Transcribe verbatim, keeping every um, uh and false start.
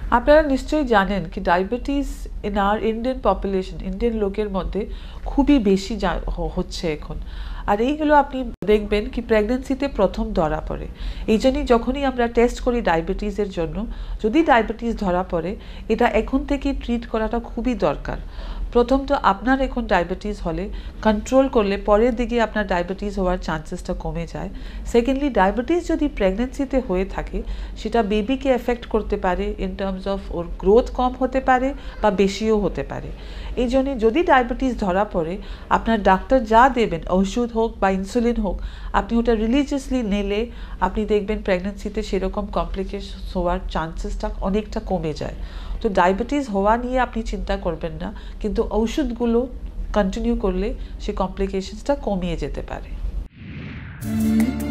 আপনারা নিশ্চয়ই জানেন কি diabetes in our Indian population, Indian লোকের মধ্যে খুবই বেশি হচ্ছে এখন। আর এইগুলো আপনি দেখবেন কি প্রেগনেন্সিতে প্রথম ধরা পড়ে। এই জন্যই যখনই আমরা টেস্ট করি ডায়াবেটিসের জন্য, যদি ডায়াবেটিস ধরা পড়ে, এটা এখন থেকে ট্রিট করাটা খুবই দরকার। প্রথম তো আপনার এখন ডায়াবেটিস হলে কন্ট্রোল করলে পরের দিকে আপনার ডায়াবেটিস হওয়ার চান্সেসটা কমে যায়। সেকেন্ডলি, ডায়াবেটিস যদি প্রেগনেন্সিতে হয়ে থাকে, সেটা বেবিকে এফেক্ট করতে পারে ইন টার্মস অফ ওর গ্রোথ কম হতে পারে বা বেশিও হতে পারে। এই জন্যে যদি ডায়াবেটিস ধরা পড়ে, আপনার ডাক্তার যা দেবেন, ওষুধ হোক বা ইনসুলিন হোক, আপনি ওটা রিলিজিয়াসলি নিলে আপনি দেখবেন প্রেগনেন্সিতে সেরকম কমপ্লিকেশন হওয়ার চান্সেসটা অনেকটা কমে যায়। তো ডায়াবেটিস হওয়া নিয়ে আপনি চিন্তা করবেন না, কিন্তু ওষুধগুলো কন্টিনিউ করলে সে কমপ্লিকেশনসটা কমিয়ে যেতে পারে।